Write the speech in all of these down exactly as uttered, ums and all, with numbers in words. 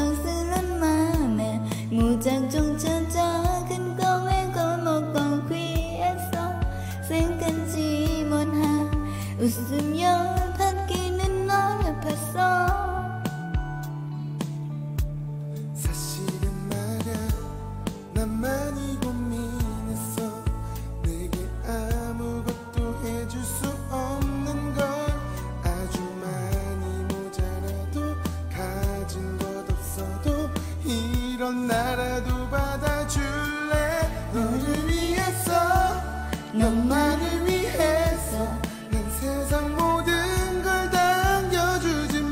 원망스런 맘에 무작정 찾아 큰 꿈에 거먹고 귀에서 생각지 못한 웃으며 바뀌는 너를 봤어. 사실은 말야 난 많이 고민했어. 내게 아무것도 해줄 수 없는 걸 아주 많이 모자라도 가진 것 없어도 이런 나라도 받아줄래. 너를 위해서 너만을 위해서 난 세상 모든 걸 당겨주진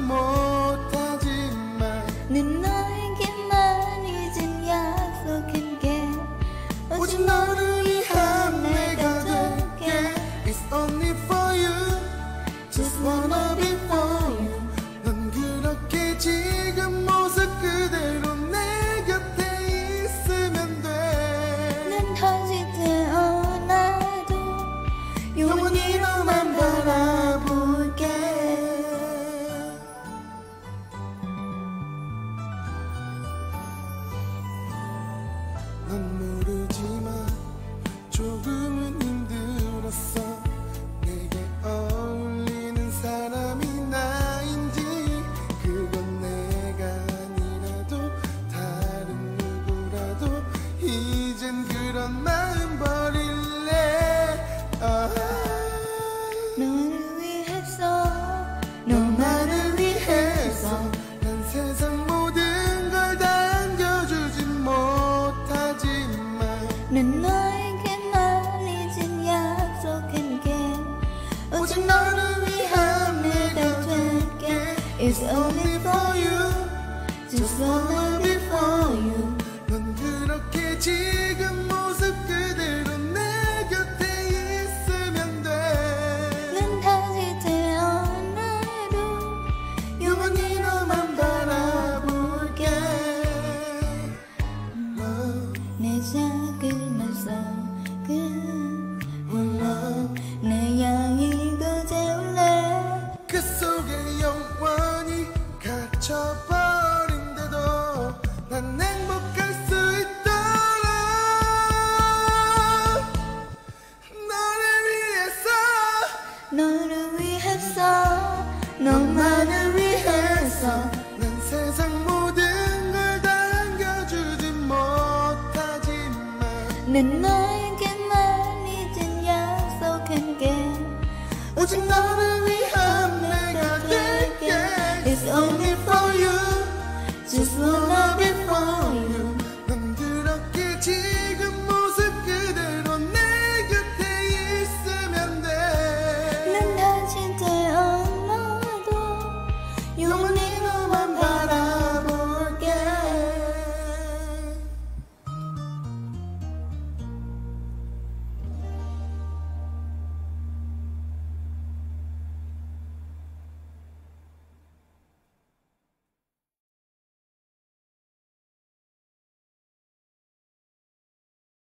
못하지만 는 너에게만 이젠 약속한 게 오직 너를 위한 내가 될게. It's only for you, just wanna be for you. 넌 그렇게 지금 모습 그대로 내 곁에 있으면 돼. 난 다시 태어나도 영원히 너만 바라볼게. 넌 모르지만 조금은 힘들었어. 내게 어울리는 사람이 나인지 그건 내가 아니라도 다른 누구라도 이젠 그런 마음 버릴래. 아. 너를 위해서 너만을 위해서 난 세상 모든 걸 당겨주진 못하지만 난 너에게만 이젠 약속한 게 오직 너를 위한 내가 될게. It's only for you, just wanna be for you. 넌 그렇게 지금 모습 그대로 내 곁에 있으면 돼. 난 다시 태어나도 영원히 너만 바라볼게. Love, 내 작은 속은 love. 내 양이 거제올래. 그 속에 영원히 갇혀버린데도 난 행복할 수 있도록 너를 위해서 너를 위해서 너만을 위해서 난 세상 모든 걸 당겨주진 못하지만 난 너에게만 이젠 약속한 게 오직 너를